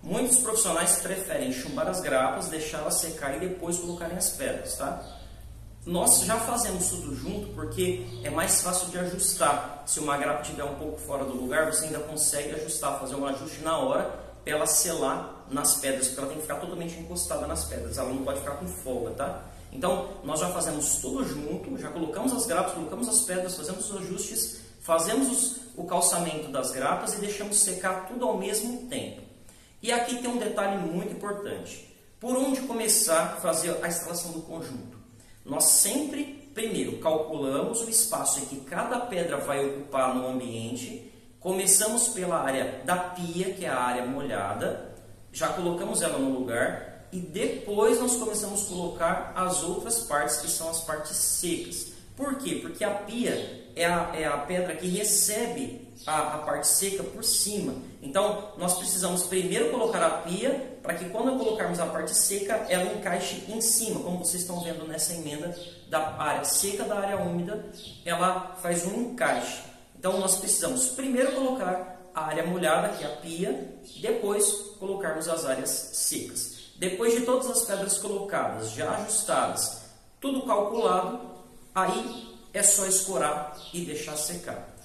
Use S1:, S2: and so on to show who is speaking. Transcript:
S1: Muitos profissionais preferem chumbar as grapas, deixá-las secar e depois colocarem as pedras, tá? Nós já fazemos tudo junto porque é mais fácil de ajustar. Se uma grapa estiver um pouco fora do lugar, você ainda consegue ajustar, fazer um ajuste na hora para ela selar nas pedras, porque ela tem que ficar totalmente encostada nas pedras, ela não pode ficar com folga, tá? Então, nós já fazemos tudo junto, já colocamos as grapas, colocamos as pedras, fazemos os ajustes, fazemos o calçamento das grapas e deixamos secar tudo ao mesmo tempo. E aqui tem um detalhe muito importante. Por onde começar a fazer a instalação do conjunto? Nós sempre, primeiro, calculamos o espaço em que cada pedra vai ocupar no ambiente. Começamos pela área da pia, que é a área molhada. Já colocamos ela no lugar. E depois nós começamos a colocar as outras partes, que são as partes secas. Por quê? Porque a pia é a pedra que recebe a parte seca por cima. Então, nós precisamos primeiro colocar a pia, para que quando colocarmos a parte seca, ela encaixe em cima. Como vocês estão vendo nessa emenda da área seca da área úmida, ela faz um encaixe. Então, nós precisamos primeiro colocar a área molhada, que é a pia, depois colocarmos as áreas secas. Depois de todas as pedras colocadas, já ajustadas, tudo calculado, aí é só escorar e deixar secar.